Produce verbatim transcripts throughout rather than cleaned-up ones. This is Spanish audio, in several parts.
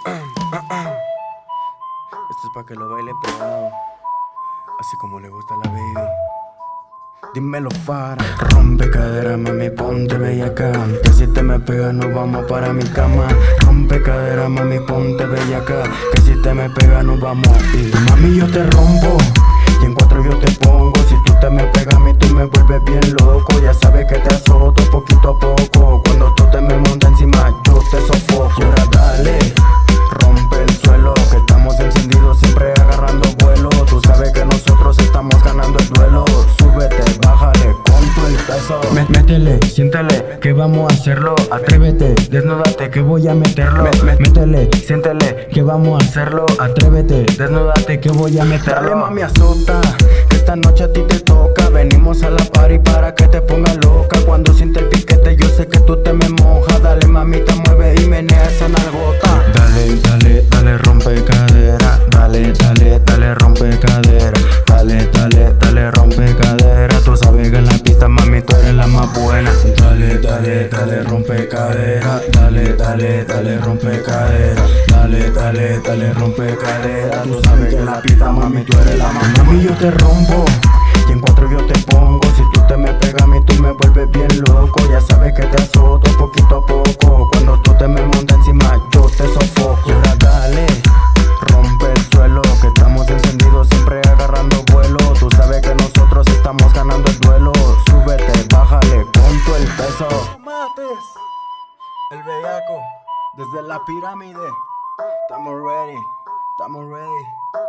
Esto es pa' que lo baile pegado, así como le gusta a la baby. Dímelo, Fara. Rompe cadera, mami, ponte bellaca, que si te me pega nos vamos para mi cama. Rompe cadera, mami, ponte bellaca, que si te me pega nos vamos. Y mami, yo te rompo y en cuatro yo te pongo. Si tú te me pegas a mí, tú me vuelves bien loco. Ya sabes que te azoto poquito a poco. Cuando tú te me montas encima, yo te sofoco. Y ahora dale, rompe el suelo, que estamos encendidos siempre agarrando vuelo. Tú sabes que nosotros estamos ganando el duelo. Súbete, bájale con tu el peso. Métele, siéntele, que vamos a hacerlo. Atrévete, desnúdate, que voy a meterlo. Métele, siéntele, que vamos a hacerlo. Atrévete, desnúdate, que voy a meterlo. Dale, mami, azota, que esta noche a ti te toca. Venimos a la party para que te ponga loca. Cuando siente el piquete yo sé que tú te me mojas. Dale, mamita, mueve y menea esa nalgota. Dale, dale, dale, rompe cadera. Dale, dale, dale, rompe cadera. Dale, dale, dale, rompe cadera. Tú sabes que en la pista, mami, tú eres la más buena. Dale, dale, dale, rompe cadera. Dale, dale, dale, rompe cadera. Dale, dale, dale, rompe cadera. Tú sabes que en la pista, mami, tú eres la más buena. Mami, yo te rompo y en cuatro yo te pongo. Si tú te me pegas a mí, tú me vuelves bien loco. Ya sabes que te azoto poquito a poco. Cuando tú te me montas encima, yo te sofoco. Y ahora dale, rompe el suelo, que estamos encendidos siempre agarrando vuelo. Tú sabes que nosotros estamos ganando el duelo. Súbete, bájale con tu el peso. Mates, el bellaco, desde la pirámide. Estamos ready, estamos ready.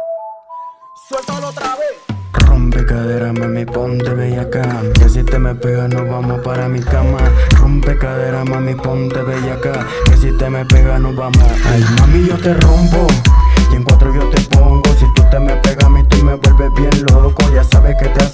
Suéltalo otra vez. Rompe cadera, mami, ponte bellaca, que si te me pega nos vamos para mi cama. Rompe cadera, mami, ponte bellaca, que si te me pega nos vamos. Ay, mami, yo te rompo y en cuatro yo te pongo. Si tú te me pegas a mí, tú me vuelves bien loco. Ya sabes que te